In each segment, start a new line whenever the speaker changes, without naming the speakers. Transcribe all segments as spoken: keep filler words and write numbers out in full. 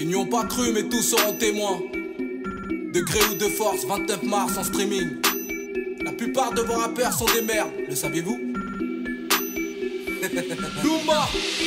n'y ont pas cru mais tous seront témoins. De gré ou de force, vingt-neuf mars en streaming. La plupart de vos rappeurs sont des merdes, le saviez-vous? Doumba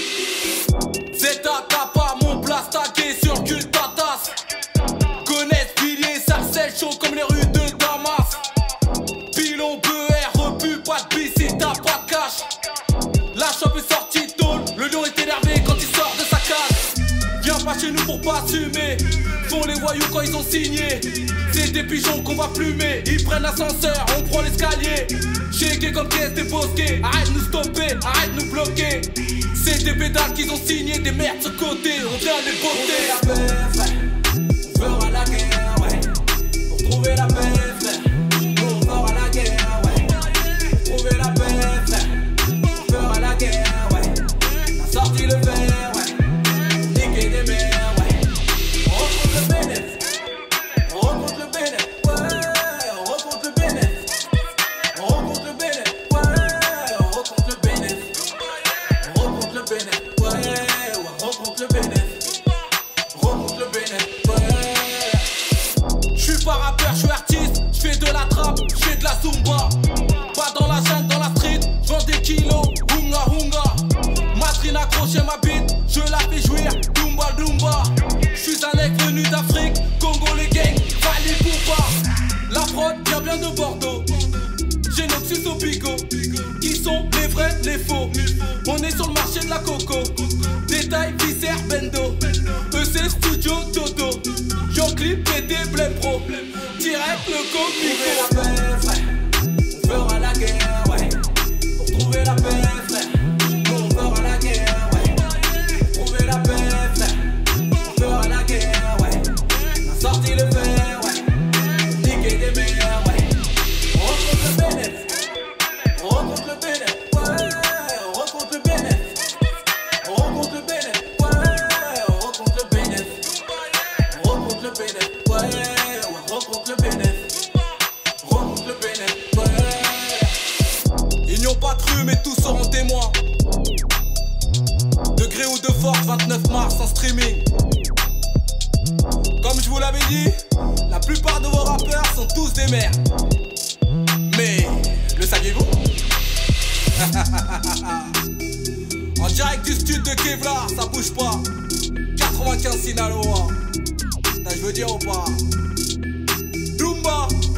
Zeta Kappa, mon place tagué sur le cul ta tasse. Connaissent Villiers, Sarcelles, chaud comme les rues de Damas. Pilon, B R, repu, pas de bis si t'as pas de cash. La chope est sortie de tôle, le lion est énervé quand il sort de sa case. Viens pas chez nous pour pas assumer, font les voyous quand ils ont signé. C'est des pigeons qu'on va plumer, ils prennent l'ascenseur, on prend l'escalier. Checké comme pièce des bosquets, arrête nous stopper, arrête nous bloquer. C'est des pédales qu'ils ont signé, des merdes sur côté, on vient les botter.
La paix, frère, on fera la guerre, ouais. Pour trouver la paix, frère, on fera la guerre, ouais. Pour trouver la paix, frère, on fera la guerre, ouais. On a sorti le verre, ouais. Niquer des mers, ouais. On rencontre le bénéfice, on rencontre le bénéfice, ouais. On rencontre le bénéfice, on rencontre le bénéfice, ouais. On rencontre le bénéfice, on rencontre le bénéfice, ouais. On rencontre le bénéfice, on rencontre le bénéfice, ouais.
J'suis pas rappeur, j'suis artiste, j'fais de la trappe, j'fais de la zumba. Pas dans la jungle, dans la street, j'vends des kilos, hunga hunga. Matrine accrochée ma bite, je la fais jouir, Dumba Dumba. J'suis un mec venu d'Afrique, Congo les gangs, Fali Poupa. La fraude vient bien de Bordeaux, j'ai Noxus au bigot. Qui sont les vrais, les faux? On est sur le marché de la coco. Détail, viscère, bendo. E C Studio, Toto. Yon clip, P D, Blem Pro. Direct le
Trouver
comico.
la paix, frère, on fera la guerre, ouais. Pour trouver la paix, frère, on fera la guerre, ouais. Pour trouver la paix, frère, on fera la guerre, ouais. On a sorti le verre, ouais. Niquer des mers, ouais. On rencontre le bénéfice, on rencontre le bénéfice, ouais. On rencontre le bénéfice, on rencontre le bénéfice, ouais. On rencontre le bénéfice, on rencontre le bénéfice, ouais. On rencontre le bénéfice, on rencontre le bénéfice, ouais.
Ils n'y ont pas cru mais tous seront témoins. De gré ou de force, vingt-neuf mars en streaming. Comme je vous l'avais dit, la plupart de vos rappeurs sont tous des merdes. Mais le saviez-vous? En direct du studio de Kevlar, ça bouge pas. quatre-vingt-quinze Sinaloa. T'as je veux dire ou pas? Doumba.